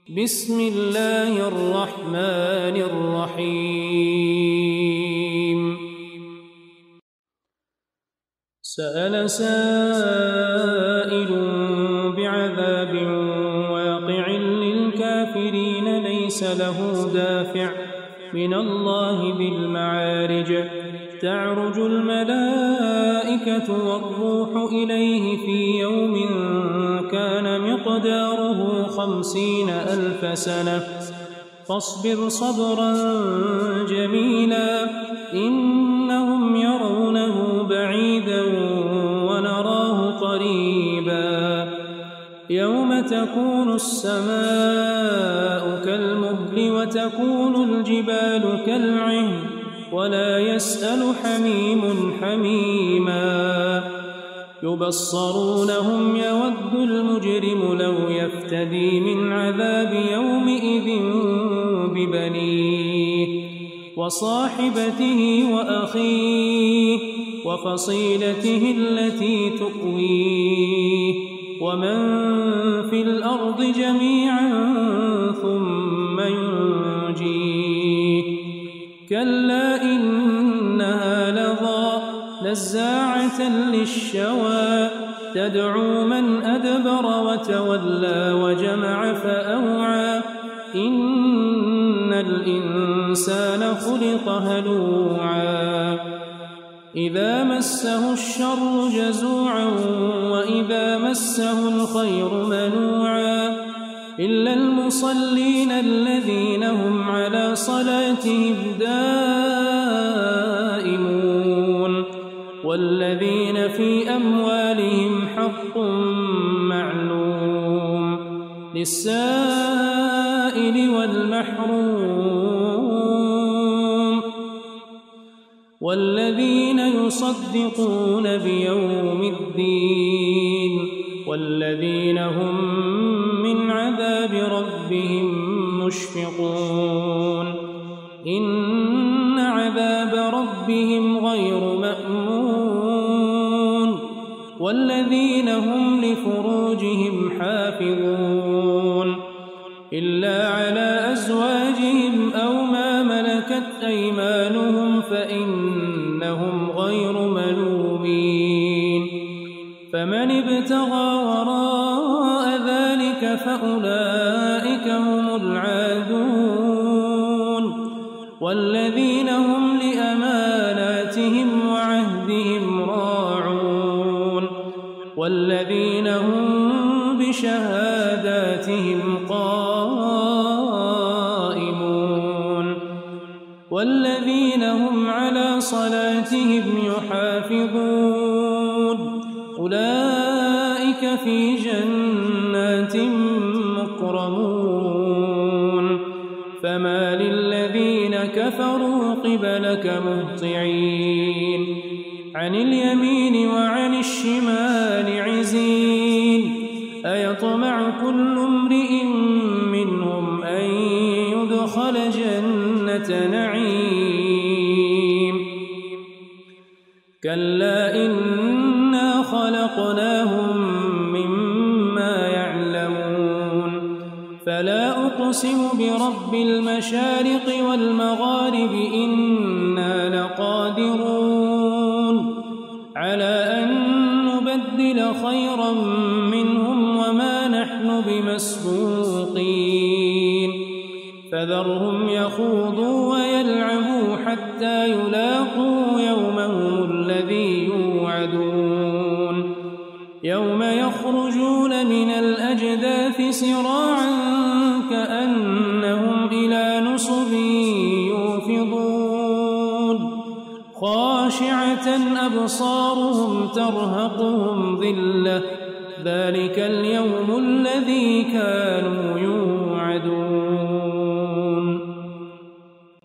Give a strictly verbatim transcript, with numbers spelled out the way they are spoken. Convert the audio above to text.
بسم الله الرحمن الرحيم سأل سائل بعذاب واقع للكافرين ليس له دافع من الله بالمعارج تعرج الملائكة والروح إليه في يوم كان مقداره خمسين ألف سنة فاصبر صبرا جميلا إنهم يرونه بعيدا ونراه قريبا يوم تكون السماء كالمهل وتكون الجبال كالعهن ولا يسأل حميم حميما يبصرونهم يود المجرم لو يفتدي من عذاب يومئذ ببنيه وصاحبته وأخيه وفصيلته التي تؤويه ومن في الأرض جميعا ثم ينجيه كلا إنها لظى نزاعة للشوى تدعو من أدبر وتولى وجمع فأوعى إن الإنسان خلق هلوعا إذا مسه الشر جزوعا وإذا مسه الخير منوعا إلا المصلين الذين هم على صلاتهم دائمون والذين في أموالهم حق معلوم للسائل والمحروم والذين يصدقون بيوم الدين والذين هم من عذاب ربهم مشفقون إن عذاب ربهم غير مأمون والذين هم لفروجهم حافظون إلا على أزواجهم أو ما ملكت أيمانهم فإنهم غير ملومين فمن ابتغى وراء ذلك فأولئك هم العادون والذين هم لأماناتهم وعهدهم راعون والذين هم بشهاداتهم قائمون والذين هم على صلاتهم يحافظون أولئك في جنات مكرمون فما للذين كفروا قبلك مهطعين عن اليمين وعن الشمال عزين أيطمع كل امرئ منهم أن يدخل جنة نعيم كلا إنا خلقناهم مما يعلمون فلا أقسم برب المشارق والمغارب إنا لقادرون على أن نبدل خيرا منهم وما نحن بمسبوقين فذرهم يخوضوا ويلعبوا حتى يلاقوا يومهم الذي يوعدون يوم يخرجون من الأجداث سراعا كأنهم إلى نصب يوفضون خاشعة أبصارهم ترهقهم ذلة ذلك اليوم الذي كانوا يوعدون